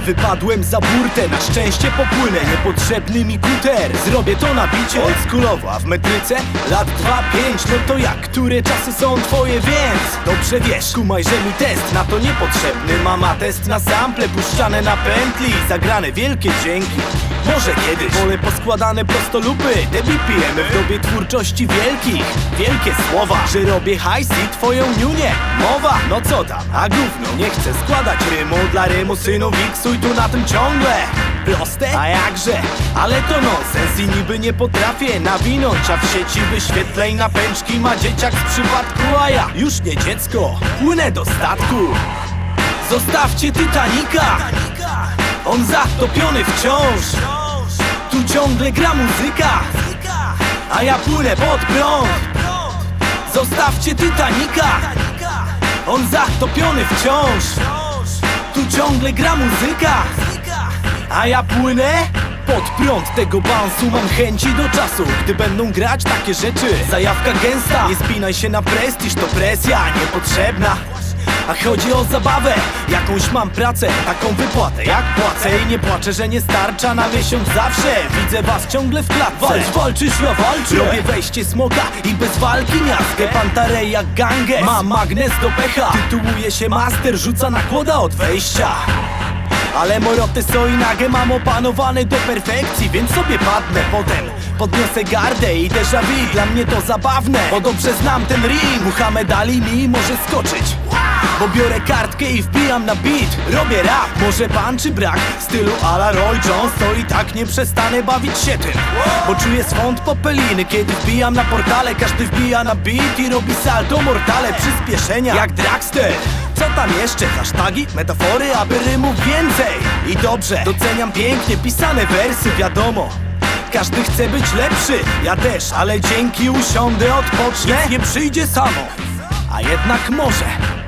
Wypadłem za burtę, na szczęście popłynę. Niepotrzebny mi kuter, zrobię to na bicie oldschoolowo, a w metryce lat 2-5. No to jak, które czasy są twoje, więc dobrze wiesz, kumaj, że mi test na to niepotrzebny. Mama test na sample, puszczane na pętli, zagrane wielkie dzięki. Może kiedyś wolę poskładane prostolupy, te BPM w dobie twórczości wielkich. Wielkie słowa, że robię hajs i twoją niunię. Mowa, no co tam, a gówno, nie chcę składać rymu dla rymu, synu wiksuj tu na tym ciągle. Proste? A jakże, ale to nonsens i niby nie potrafię nawinąć, a w sieci wyświetleń na pęczki ma dzieciak z przypadku, a ja już nie dziecko, płynę do statku. Zostawcie Titanica, on zatopiony wciąż. Tu ciągle gra muzyka, a ja płynę pod prąd. Zostawcie Titanica, on zatopiony wciąż. Tu ciągle gra muzyka, a ja płynę pod prąd tego bounce'u. Mam chęci do czasu, gdy będą grać takie rzeczy. Zajawka gęsta, nie spinaj się na prestiż, to presja niepotrzebna. A chodzi o zabawę, jakąś mam pracę, taką wypłatę jak płacę. I nie płaczę, że nie starcza na miesiąc zawsze. Widzę was ciągle w klatce. Walczysz, ja walczę. Robię wejście smoka i bez walki miastkę. Pantarej jak gangę, mam magnes do pecha. Tytułuje się master, rzuca nakłoda od wejścia. Ale moroty są i nagę mam opanowane do perfekcji, więc sobie padnę. Potem podniosę gardę i déjà vu, dla mnie to zabawne, bo dobrze znam ten ring. Muhammad Ali mi może skoczyć, bo biorę kartkę i wbijam na beat. Robię rap, może pan czy brak stylu a la Roy Jones, to i tak nie przestanę bawić się tym, bo czuję swąd popeliny, kiedy wbijam na portale. Każdy wbija na beat i robi salto mortale, przyspieszenia jak dragster. Co tam jeszcze? Hasztagi, metafory, aby rymów więcej. I dobrze, doceniam pięknie pisane wersy, wiadomo. Każdy chce być lepszy, ja też, ale dzięki usiądę, odpocznę. Nic nie przyjdzie samo, a jednak może.